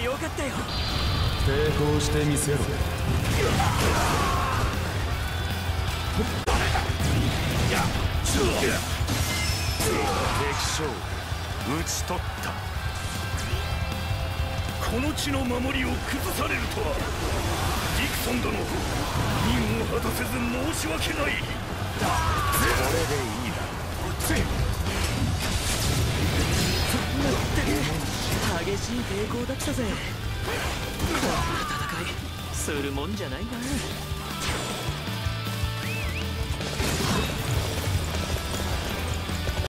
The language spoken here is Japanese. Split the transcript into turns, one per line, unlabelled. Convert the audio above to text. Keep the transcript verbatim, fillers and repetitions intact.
よかったよ。
抵抗してみせろ。敵将討ち取った。
この地の守りを崩されるとはディクソン殿、任を果たせず申し訳ない。
これでいいだろう。
まったく激しい抵抗だったぜ。こんな戦いするもんじゃないな。